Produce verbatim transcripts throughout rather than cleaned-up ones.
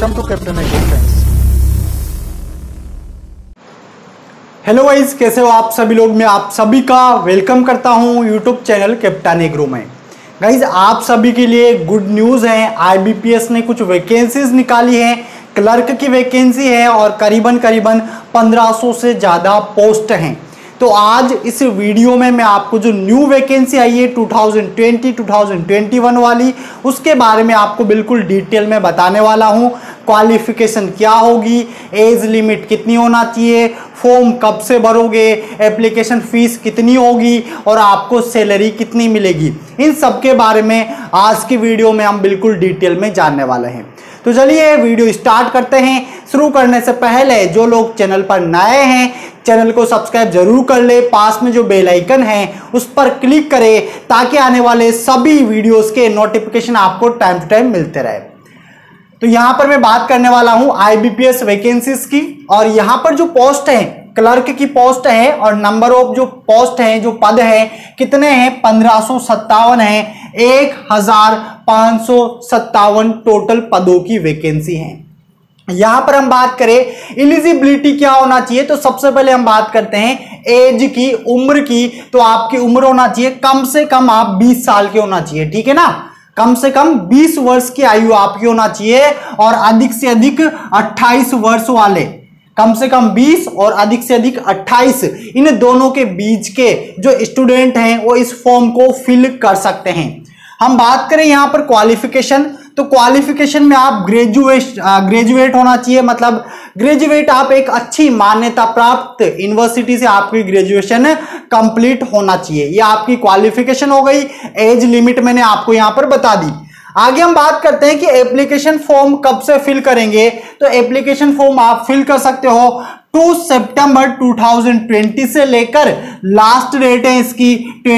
Welcome to captain agro friends. Hello guys, कैसे हो आप सभी लोग। मैं आप सभी का वेलकम करता हूं यूट्यूब चैनल कैप्टन एग्रो में। गाइस, आप सभी के लिए गुड न्यूज़ है। आईबीपीएस ने कुछ वैकेंसीज निकाली है, क्लर्क की वैकेंसी है और करीबन करीबन पंद्रह सौ से ज़्यादा पोस्ट हैं। तो आज इस वीडियो में मैं आपको जो न्यू वैकेंसी आई है दो हज़ार बीस दो हज़ार इक्कीस वाली, उसके बारे में आपको बिल्कुल डिटेल में बताने वाला हूं। क्वालिफिकेशन क्या होगी, एज लिमिट कितनी होना चाहिए, फॉर्म कब से भरोगे, एप्लीकेशन फीस कितनी होगी और आपको सैलरी कितनी मिलेगी, इन सब के बारे में आज की वीडियो में हम बिल्कुल डिटेल में जानने वाले हैं। तो चलिए वीडियो स्टार्ट करते हैं। शुरू करने से पहले जो लोग चैनल पर नए हैं, चैनल को सब्सक्राइब जरूर कर ले, पास में जो बेल आइकन है उस पर क्लिक करें ताकि आने वाले सभी वीडियोस के नोटिफिकेशन आपको टाइम टू टाइम मिलते रहे। तो यहां पर मैं बात करने वाला हूं आईबीपीएस वैकेंसीज की, और यहां पर जो पोस्ट है क्लर्क की पोस्ट है और नंबर ऑफ जो पोस्ट है, जो पद है कितने हैं, पंद्रह सौ सत्तावन है। एक हजार पांच सौ सत्तावन टोटल पदों की वैकेंसी है। यहां पर हम बात करें एलिजिबिलिटी क्या होना चाहिए, तो सबसे पहले हम बात करते हैं एज की, उम्र की। तो आपकी उम्र होना चाहिए कम से कम आप बीस साल के होना चाहिए, ठीक है ना। कम से कम बीस वर्ष की आयु आपकी होना चाहिए और अधिक से अधिक अट्ठाईस वर्ष वाले, कम से कम बीस और अधिक से अधिक अट्ठाईस, इन दोनों के बीच के जो स्टूडेंट हैं वो इस फॉर्म को फिल कर सकते हैं। हम बात करें यहां पर क्वालिफिकेशन, तो क्वालिफिकेशन में आप ग्रेजुएट ग्रेजुएट होना चाहिए, मतलब ग्रेजुएट आप एक अच्छी मान्यता प्राप्त यूनिवर्सिटी से आपकी ग्रेजुएशन कंप्लीट होना चाहिए। ये आपकी क्वालिफिकेशन हो गई। एज लिमिट मैंने आपको यहां पर बता दी। आगे हम बात करते हैं कि एप्लीकेशन फॉर्म कब से फिल करेंगे। तो एप्लीकेशन फॉर्म आप फिल कर सकते हो दो सितंबर दो हज़ार बीस से लेकर लास्ट डेट है इसकी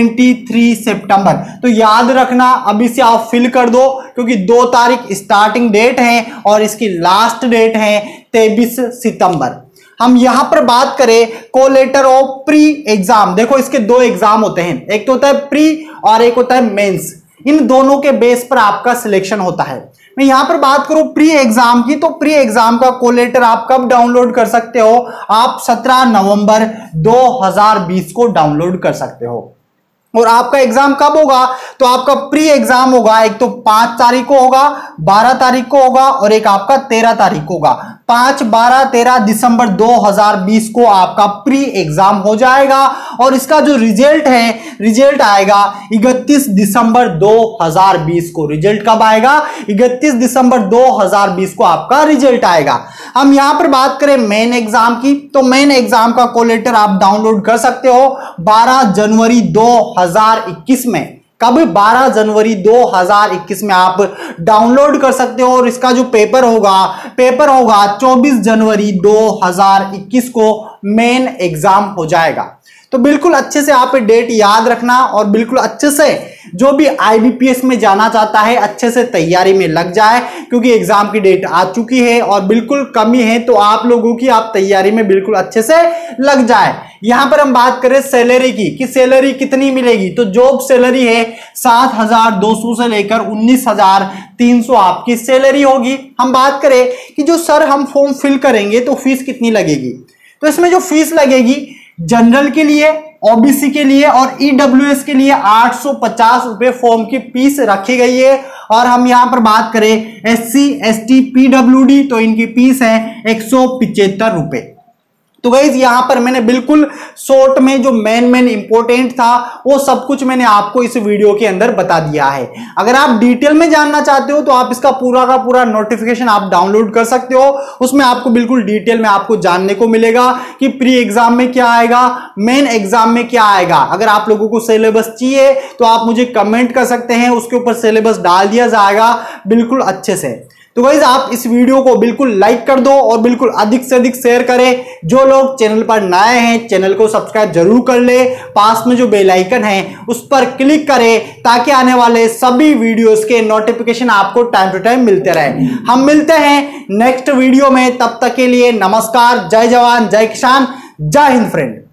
तेईस सितंबर। तो याद रखना, अभी से आप फिल कर दो क्योंकि दो तारीख स्टार्टिंग डेट है और इसकी लास्ट डेट है तेईस सितंबर। हम यहां पर बात करें कोलेटर ऑफ प्री एग्जाम, देखो इसके दो एग्जाम होते हैं, एक तो होता है प्री और एक होता है मेंस। इन दोनों के बेस पर आपका सिलेक्शन होता है। मैं यहां पर बात करूं प्री एग्जाम की, तो प्री एग्जाम का कोलेटर आप कब डाउनलोड कर सकते हो, आप सत्रह नवंबर दो हज़ार बीस को डाउनलोड कर सकते हो। और आपका एग्जाम कब होगा, तो आपका प्री एग्जाम होगा, एक तो पांच तारीख को होगा, बारह तारीख को होगा और एक आपका तेरह तारीख को होगा। पांच, बारह, तेरह दिसंबर दो हज़ार बीस को आपका प्री एग्जाम हो जाएगा और इसका जो रिजल्ट है, रिजल्ट आएगा इकतीस दिसंबर दो हज़ार बीस को। रिजल्ट कब आएगा, इकतीस दिसंबर दो हज़ार बीस को आपका रिजल्ट आएगा। हम यहां पर बात करें मेन एग्जाम की, तो मेन एग्जाम का कोलेटर आप डाउनलोड कर सकते हो बारह जनवरी दो हज़ार इक्कीस में। कब, बारह जनवरी दो हज़ार इक्कीस में आप डाउनलोड कर सकते हो और इसका जो पेपर होगा, पेपर होगा चौबीस जनवरी दो हज़ार इक्कीस को मेन एग्जाम हो जाएगा। तो बिल्कुल अच्छे से आप डेट याद रखना और बिल्कुल अच्छे से जो भी आईबीपीएस में जाना चाहता है अच्छे से तैयारी में लग जाए, क्योंकि एग्जाम की डेट आ चुकी है और बिल्कुल कमी है। तो आप लोगों की आप तैयारी में बिल्कुल अच्छे से लग जाए। यहां पर हम बात करें सैलरी की कि सैलरी कितनी मिलेगी, तो जॉब सैलरी है सात हजार दो सौ से लेकर उन्नीस हजार तीन सौ आपकी सैलरी होगी। हम बात करें कि जो सर हम फॉर्म फिल करेंगे तो फीस कितनी लगेगी, तो इसमें जो फीस लगेगी जनरल के लिए, ओबीसी के लिए और ईडब्ल्यूएस के लिए आठ सौ पचास रुपए फॉर्म की फीस रखी गई है। और हम यहां पर बात करें एससी, एसटी, पीडब्ल्यूडी, तो इनकी फीस है एक सौ पिचहत्तर रुपए। तो गाइस यहां पर मैंने बिल्कुल शॉर्ट में जो मेन मेन इंपॉर्टेंट था वो सब कुछ मैंने आपको इस वीडियो के अंदर बता दिया है। अगर आप डिटेल में जानना चाहते हो तो आप इसका पूरा का पूरा नोटिफिकेशन आप डाउनलोड कर सकते हो। उसमें आपको बिल्कुल डिटेल में आपको जानने को मिलेगा कि प्री एग्जाम में क्या आएगा, मेन एग्जाम में क्या आएगा। अगर आप लोगों को सिलेबस चाहिए तो आप मुझे कमेंट कर सकते हैं, उसके ऊपर सिलेबस डाल दिया जाएगा बिल्कुल अच्छे से। तो गाइस आप इस वीडियो को बिल्कुल लाइक कर दो और बिल्कुल अधिक से अधिक शेयर करें। जो लोग चैनल पर नए हैं चैनल को सब्सक्राइब जरूर कर ले, पास में जो बेल आइकन है उस पर क्लिक करें ताकि आने वाले सभी वीडियोस के नोटिफिकेशन आपको टाइम टू टाइम मिलते रहे। हम मिलते हैं नेक्स्ट वीडियो में, तब तक के लिए नमस्कार, जय जवान, जय किसान, जय हिंद फ्रेंड।